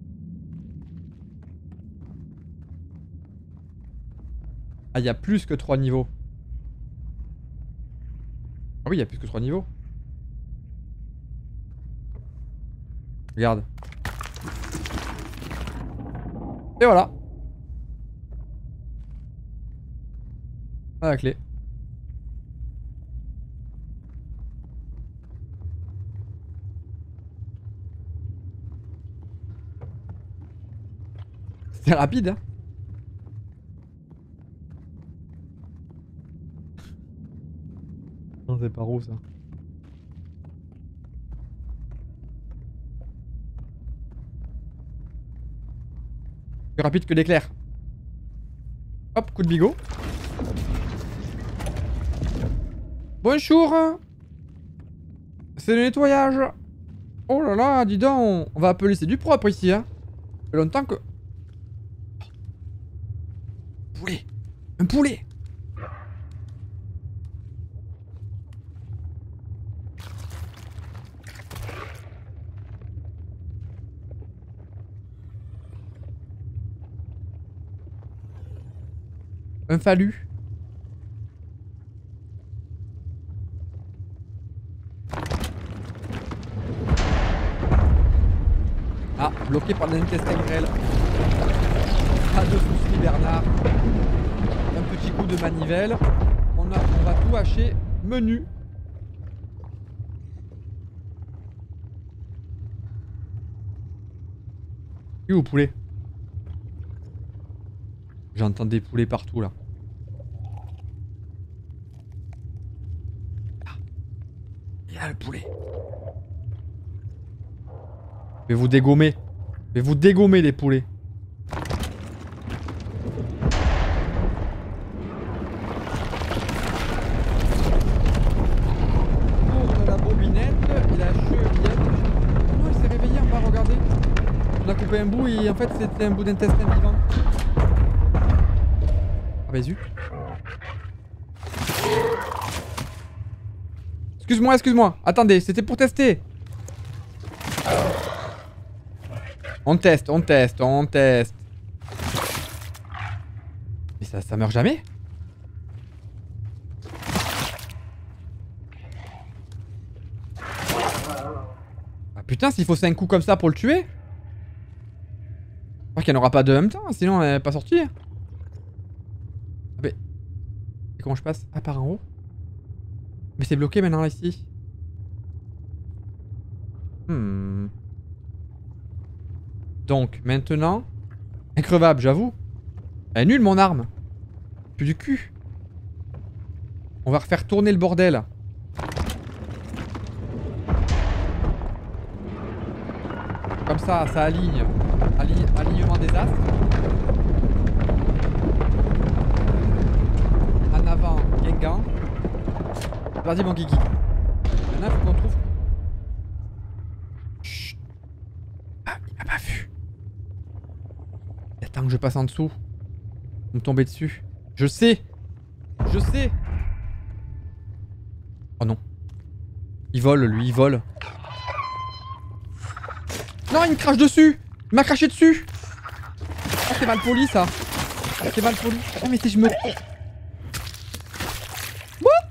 Ah, il y a plus que trois niveaux. Ah oui, il y a plus que trois niveaux. Regarde. Et voilà. Ah, la clé. C'est rapide, hein. Non, c'est par où ça? Plus rapide que l'éclair. Hop, coup de bigot. Bonjour. C'est le nettoyage. Oh là là, dis donc. On va appeler, c'est du propre ici, hein. Ça fait longtemps que... Poulet. Un poulet. Un fallu. Ah, bloqué par l'intestin grêle. Pas de soucis Bernard. Un petit coup de manivelle. On, a, on va tout hacher. Menu. Et où poulet? J'entends des poulets partout là. Ah. Il y a le poulet. vais vous dégommer. Je vais vous dégommer les poulets. Tourne la bobinette et la chevillette. Oh non, il s'est réveillé en bas, regardez. On a coupé un bout et en fait c'était un bout d'intestin vivant. Ah bah zut. Excuse-moi, excuse-moi. Attendez, c'était pour tester. On teste, on teste, on teste. Mais ça, ça meurt jamais? Ah putain, s'il faut cinq coups comme ça pour le tuer? Je crois qu'il n'y en aura pas deux en même temps, sinon elle n'est pas sortie. Ah mais... Et comment je passe? Ah, par en haut? Mais c'est bloqué maintenant là, ici. Hmm... Donc, maintenant... Increvable, j'avoue. Elle est nulle, mon arme. Plus du cul. On va refaire tourner le bordel. Comme ça, ça aligne. Ali- alignement des astres. En avant, Gengan. Vas-y, mon Kiki. Maintenant, il faut qu'on trouve... Chut. Ah, il m'a pas vu. Attends que je passe en dessous. Vous me tombez dessus. Je sais. Je sais. Oh non. Il vole, lui, il vole. Non, il me crache dessus. Il m'a craché dessus. Ah, c'est mal poli, ça. C'est mal poli. Oh, mais si je me... What?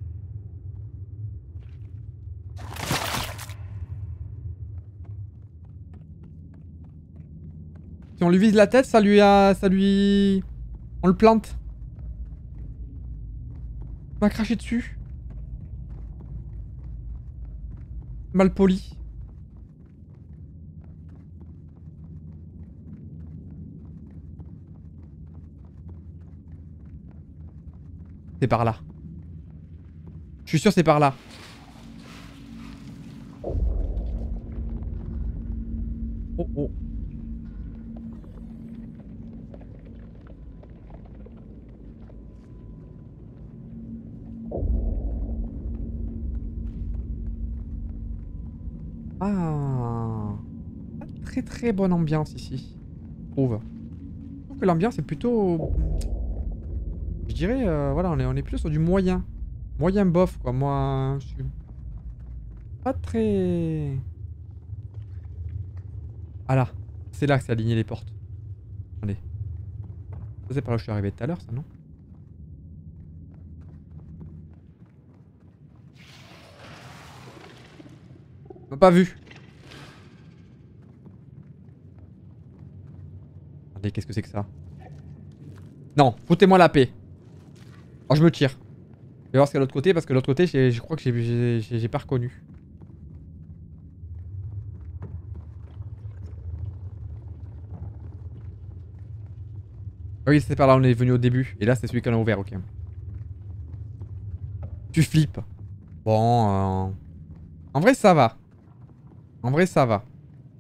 Si on lui vise la tête, ça lui a... Ça lui... On le plante. Il m'a craché dessus. Mal poli. C'est par là. Je suis sûr c'est par là. Oh oh. Ah. Très très bonne ambiance ici. Je trouve. Je trouve que l'ambiance est plutôt... Je dirais, euh, voilà, on est, on est plus sur du moyen. Moyen bof, quoi. Moi, je suis pas très... Ah là. C'est là que c'est aligné les portes. Attendez. Ça, c'est par là où je suis arrivé tout à l'heure, ça, non? On m'a pas vu. Attendez, qu'est-ce que c'est que ça? Non, foutez-moi la paix. Oh, je me tire. Je vais voir ce qu'il y a de l'autre côté, parce que de l'autre côté, je crois que j'ai pas reconnu. Ah oui, c'est par là on est venu au début. Et là, c'est celui qu'on a ouvert, ok. Tu flippes. Bon, euh... en vrai, ça va. En vrai, ça va.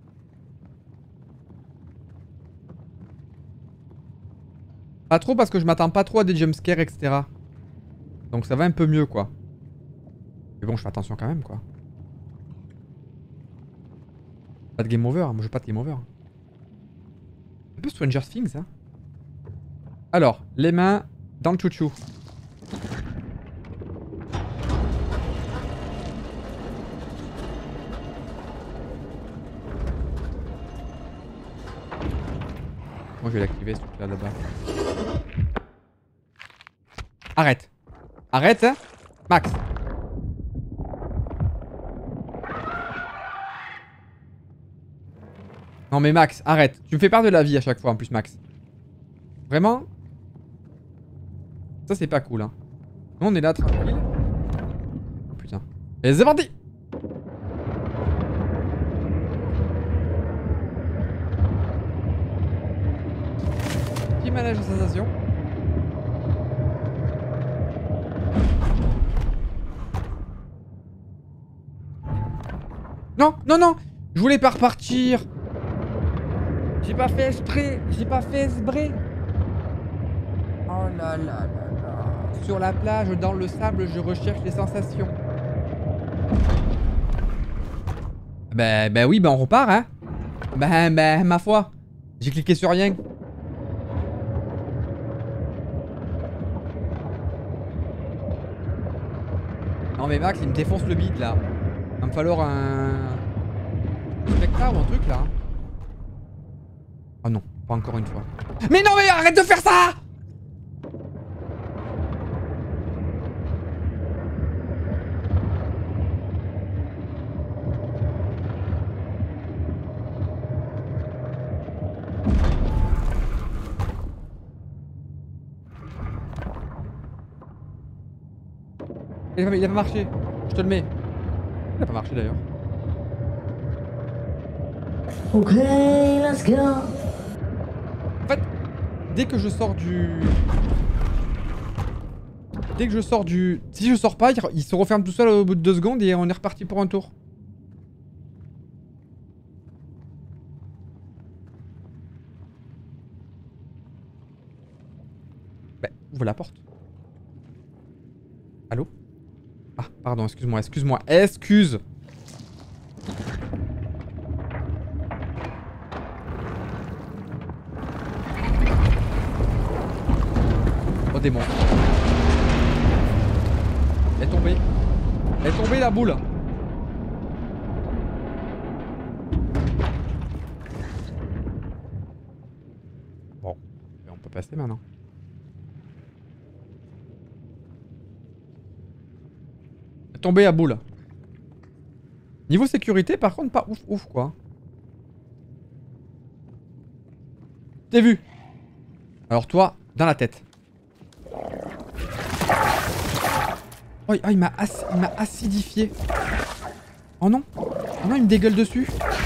Pas trop parce que je m'attends pas trop à des jumpscares, et cetera. Donc ça va un peu mieux, quoi. Mais bon, je fais attention quand même, quoi. Pas de game over, moi je veux pas de game over. Un peu Stranger Things, hein. Alors, les mains dans le chouchou. Moi je vais l'activer ce truc là là-bas. Arrête. Arrête, hein. Max. Non mais Max, arrête. Tu me fais perdre de la vie à chaque fois en plus, Max. Vraiment? Ça c'est pas cool, hein. Nous on est là tranquille. Oh putain. Et c'est parti. Petit manège de sensation. Non, non, non. Je voulais pas repartir. J'ai pas fait exprès. J'ai pas fait exprès. Oh là là là là. Sur la plage, dans le sable, je recherche les sensations. Bah, bah oui, bah on repart, hein. Bah, bah, ma foi. J'ai cliqué sur rien. Non mais Max, il me défonce le beat là. Va me falloir un... spectacle ou un truc là. Oh non, pas encore une fois. Mais non mais arrête de faire ça! Il a, pas, il a pas marché. Je te le mets. Il a pas marché d'ailleurs. Ok, let's go. En fait, dès que je sors du... Dès que je sors du... Si je sors pas, il, il se referme tout seul au bout de deux secondes et on est reparti pour un tour. Bah, ouvre la porte. Allô? Ah, pardon, excuse-moi, excuse-moi, excuse! Oh, démon. Elle est tombée. Elle est tombée, la boule. Bon, on peut passer maintenant. Tombé à boule. Niveau sécurité, par contre, pas ouf ouf quoi. T'es vu. Alors toi, dans la tête. Oh, oh il m'a ac il m'a acidifié. Oh non. Oh non, il me dégueule dessus.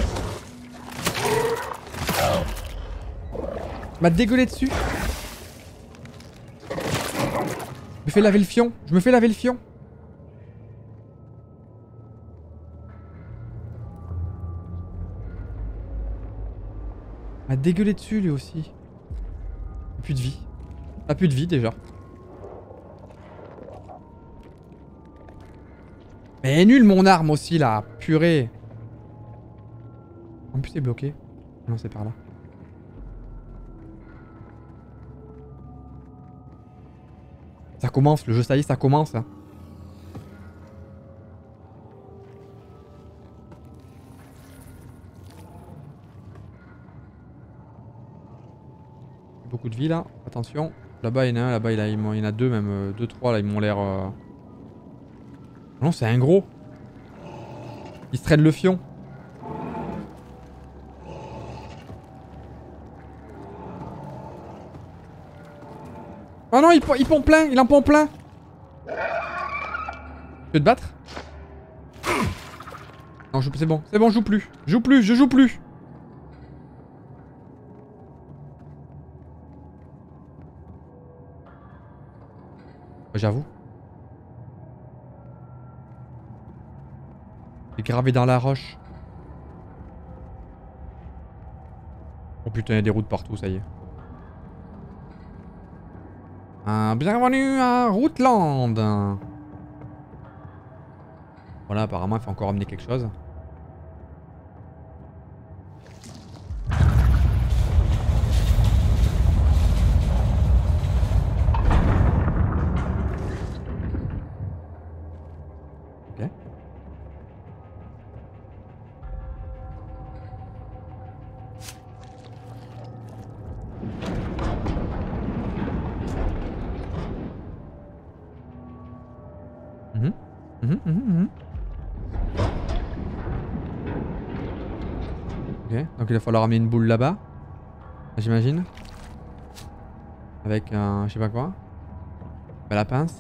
Il m'a dégueulé dessus. Je me fais laver le fion. Je me fais laver le fion. Il m'a dégueulé dessus lui aussi. Il a plus de vie. Il a plus de vie déjà. Mais elle est nulle mon arme aussi là. Purée. En plus c'est bloqué. Non c'est par là. Ça commence, le jeu ça y est, ça commence. Hein. Beaucoup de vie là, attention. Là-bas il y en a un, là-bas il, il y en a deux même, euh, deux, trois là, ils m'ont l'air... Euh... Non c'est un gros. Il se traîne le fion. Oh non, il, il pompe plein, il en pompe plein. Tu veux te battre? Non, c'est bon, c'est bon, je joue plus. Je joue plus, je joue plus. J'avoue. Il est gravé dans la roche. Oh putain, il y a des routes partout, ça y est. Ah, bienvenue à Routland. Voilà, apparemment, il faut encore amener quelque chose. Ok. Mhm. Mhm, mhm, mhm. Ok, donc il va falloir amener une boule là-bas. J'imagine. Avec un... je sais pas quoi. Bah, la pince.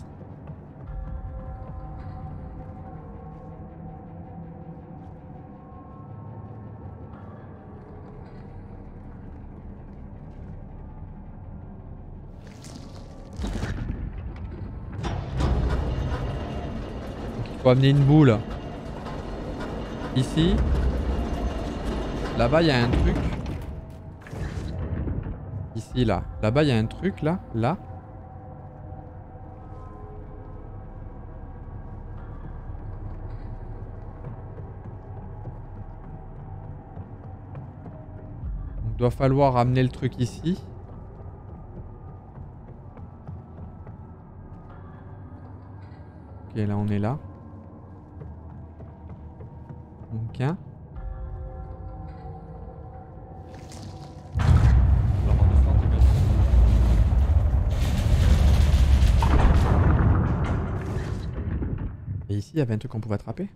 Donc, il faut amener une boule. Ici. Là-bas, il y a un truc. Ici, là. Là-bas, il y a un truc, là. Là. Il doit falloir amener le truc ici. Ok, là, on est là. Donc, un. Et ici, il y avait un truc qu'on pouvait attraper.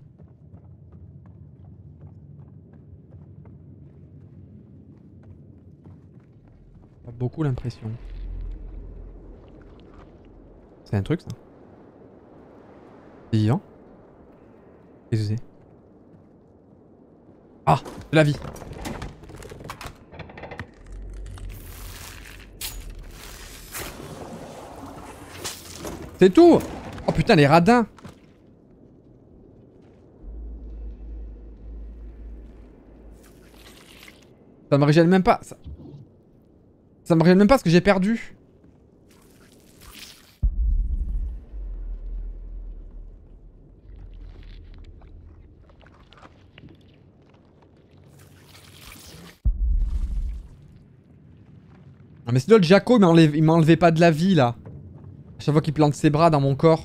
Pas beaucoup l'impression. C'est un truc, ça. C'est vivant. Qu'est-ce que c'est? Ah, de la vie. C'est tout. Oh putain, les radins. Ça me régène même pas. Ça, ça me régène même pas ce que j'ai perdu. Ah mais c'est l'autre Jaco, il m'a enlevé, enlevé pas de la vie là. À chaque fois qu'il plante ses bras dans mon corps.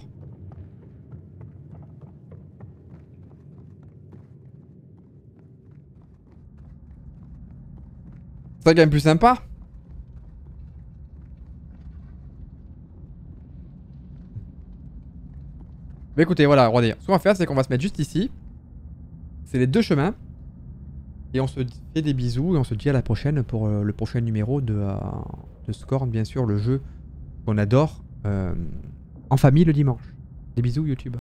C'est quand même plus sympa. Mais écoutez, voilà, regardez. Ce qu'on va faire, c'est qu'on va se mettre juste ici. C'est les deux chemins. Et on se fait des bisous et on se dit à la prochaine pour euh, le prochain numéro de, euh, de Scorn, bien sûr, le jeu qu'on adore euh, en famille le dimanche. Des bisous YouTube.